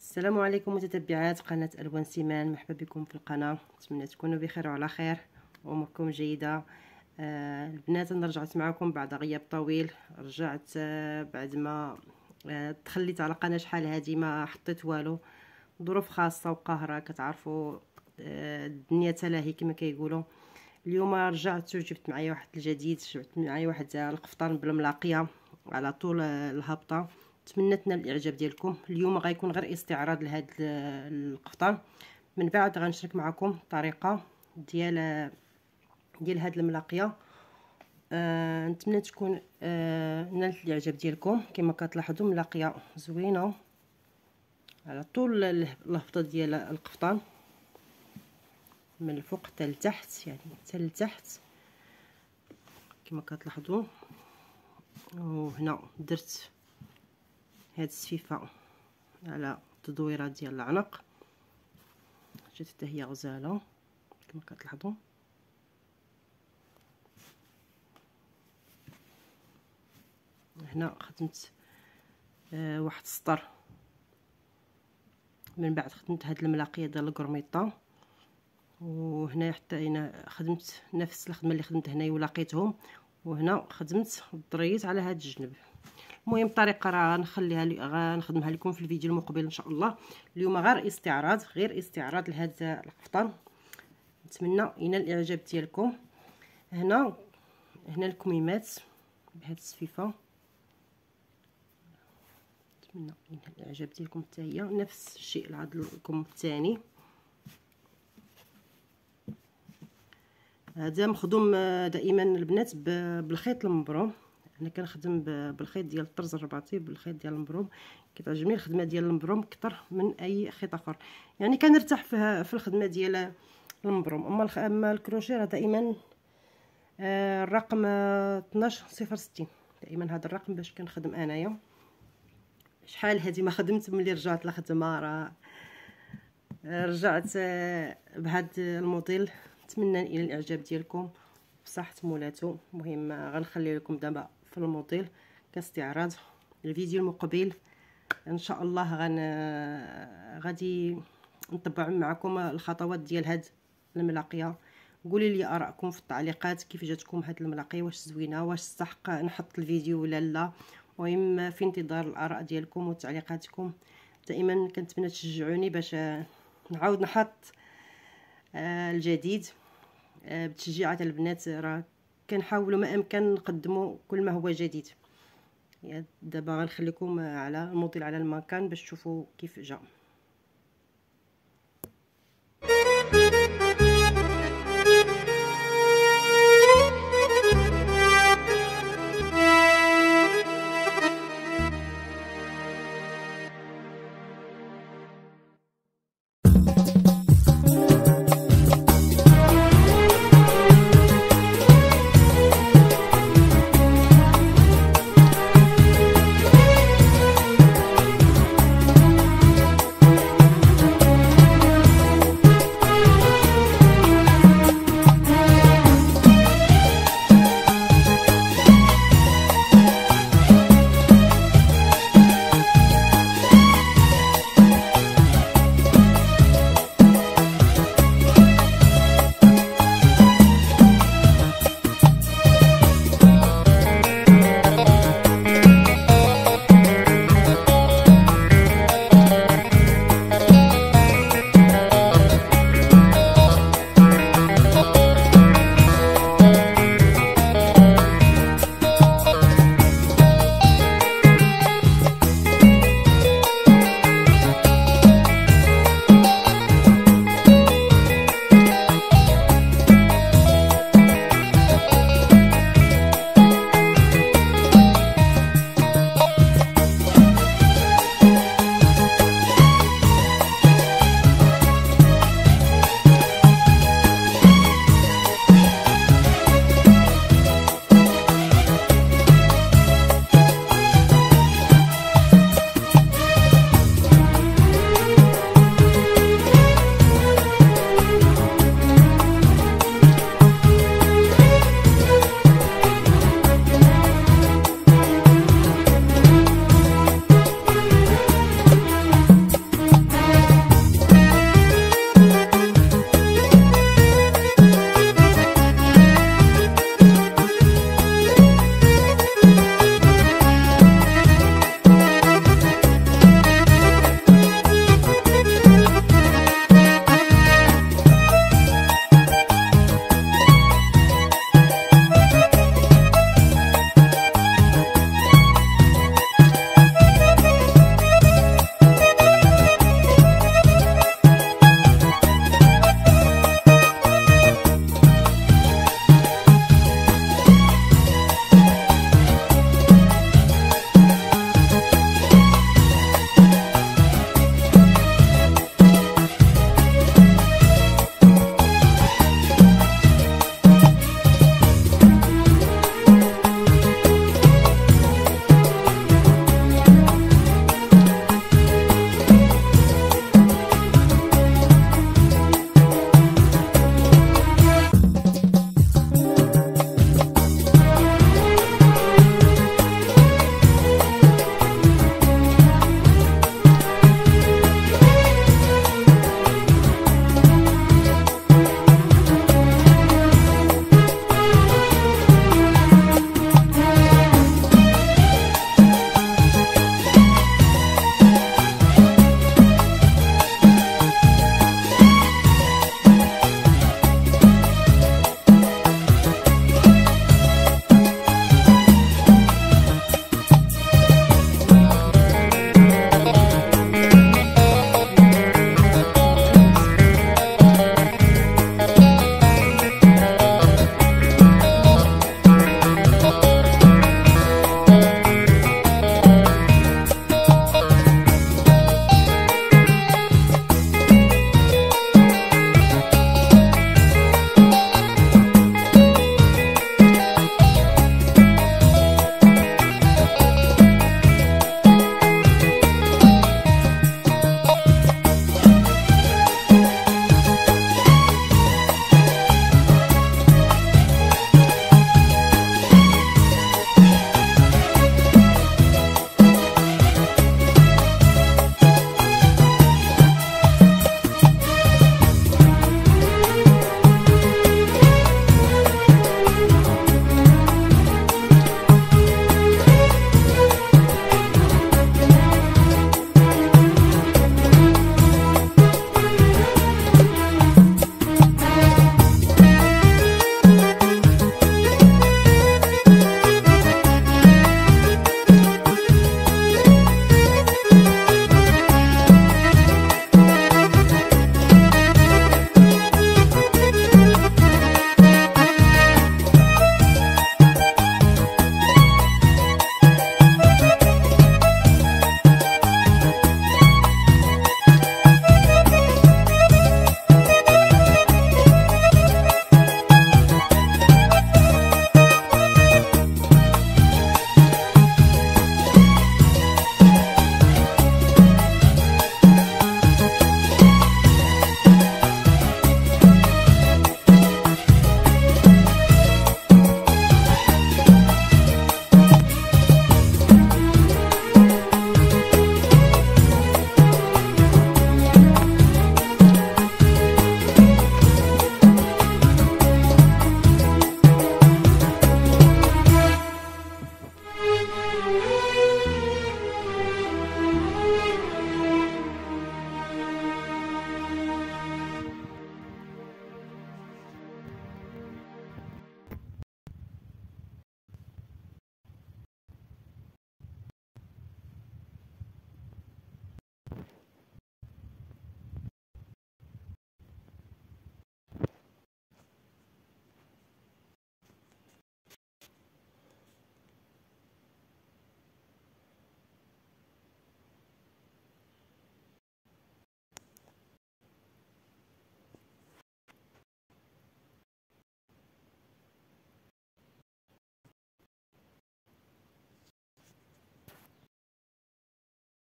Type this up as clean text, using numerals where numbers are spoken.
السلام عليكم متتبعات قناة ألوان سيمان، مرحبا بكم في القناة. نتمنى تكونوا بخير وعلى خير واموركم جيدة. البنات انا رجعت معكم بعد غياب طويل. رجعت بعد ما تخليت على قناة شحال هادي ما حطيت والو، ظروف خاصة وقاهرة كتعرفوا. الدنيا تلاهي كما كيقولوا. اليوم رجعت وجبت معايا واحد الجديد، جبت معايا واحد القفطان بالملاقيه على طول الهبطه. نتمنى تنال الاعجاب ديالكم. اليوم غيكون غير استعراض لهذا القفطان، من بعد غنشارك معكم الطريقه ديال هاد الملاقيه. نتمنى تكون نالت الاعجاب ديالكم. كما كتلاحظوا ملاقيه زوينه على طول الهبطه ديال القفطان، من الفوق حتى لتحت، يعني حتى لتحت كما كتلاحظوا. وهنا درت هاد السفيفه على التدويره ديال العنق، جات حتى هي غزاله كما كتلاحظوا. هنا خدمت واحد السطر، من بعد خدمت هاد الملاقيه ديال القرميطه، وهنا حتى هنا خدمت نفس الخدمه اللي خدمت هنايا ولقيتهم، وهنا خدمت الضريت على هاد الجنب. المهم الطريقه راه غنخدمها لكم في الفيديو المقبل ان شاء الله. اليوم غير استعراض لهذا القفطان. نتمنى ينال الاعجاب ديالكم. هنا الكميمات بهذه السفيفه، نتمنى ينال الاعجاب ديالكم حتى هي نفس الشيء لهذا الكم الثاني. هذا مخدوم دائما البنات بالخيط المبروم. انا كنخدم بالخيط ديال الطرز الرباطي، بالخيط ديال المبروم. كتعجبني الخدمه ديال المبروم اكثر من اي خيط اخر، يعني كنرتاح في الخدمه ديال المبروم. اما الكروشيه راه دائما الرقم 1206 دائما هذا الرقم باش كنخدم انايا. شحال هذه ما خدمت ملي رجعت للخدمه، راه رجعت بهذا الموديل. نتمنى الى الاعجاب ديالكم بصحه مولاتو. المهم غنخلي لكم دابا في الموديل كاستعراض. الفيديو المقبل ان شاء الله غادي نطبع معكم الخطوات ديال هاد الملاقيه. قولي لي ارائكم في التعليقات، كيف جاتكم هاد الملاقيه، واش زوينه، واش تستحق نحط الفيديو ولا لا. المهم في انتظار الاراء ديالكم وتعليقاتكم. دائما كنتمنى تشجعوني باش نعاود نحط الجديد. بتشجيعات البنات راه كنحاولوا ما امكن نقدموا كل ما هو جديد. دابا غنخليكم على الموديل على المكان باش تشوفوا كيف جا.